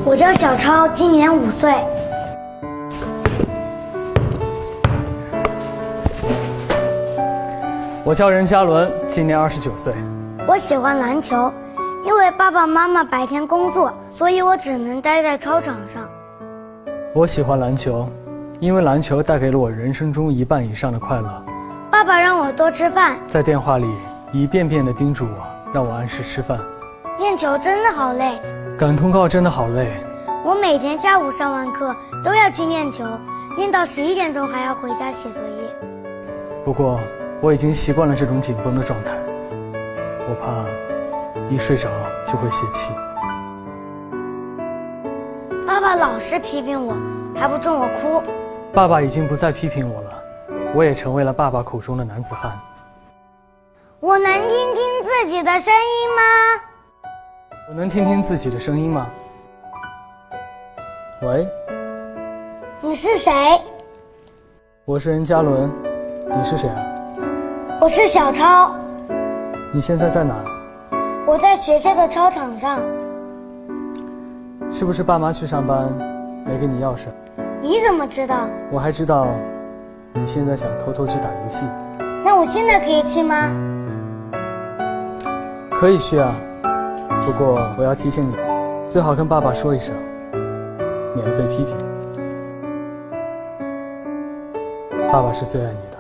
我叫小超，今年5岁。 我叫任嘉伦，今年29岁。 我喜欢篮球，因为爸爸妈妈白天工作，所以我只能待在操场上。 我喜欢篮球，因为篮球带给了我人生中1半以上的快乐。 爸爸让我多吃饭， 在电话里一遍遍地叮嘱我，让我按时吃饭。 练球真的好累， 赶通告真的好累。 我每天下午上完课都要去练球，练到11点钟还要回家写作业。 不过我已经习惯了这种紧绷的状态，我怕一睡着就会泄气。 爸爸老是批评我，还不准我哭。 爸爸已经不再批评我了，我也成为了爸爸口中的男子汉。 我能听听自己的声音吗？ 我能听听自己的声音吗？喂， 你是谁？ 我是任嘉伦，你是谁啊？ 我是小超。 你现在在哪？ 我在学校的操场上。 是不是爸妈去上班没给你钥匙？ 你怎么知道？ 我还知道你现在想偷偷去打游戏。 那我现在可以去吗？ 可以去啊，不过我要提醒你，最好跟爸爸说一声，免得被批评。爸爸是最爱你的。